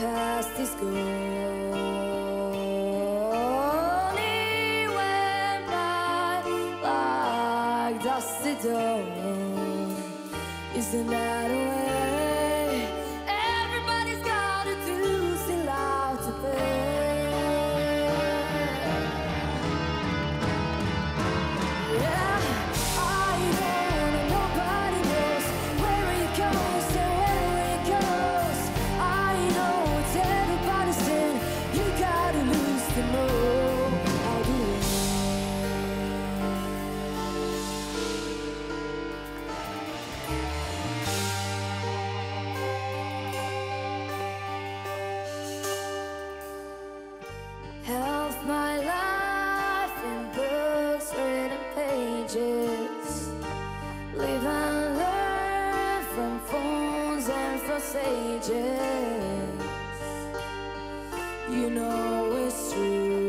past is gone. He went by like dusty dawn. Isn't that a way? Everybody's gotta do still out to pay. Yeah, I don't know, nobody knows where it goes and where it goes. I know it's everybody's sin. You gotta lose to know how to win. Half my life in books, written pages. Live and learn from fools and from sages. You know it's true.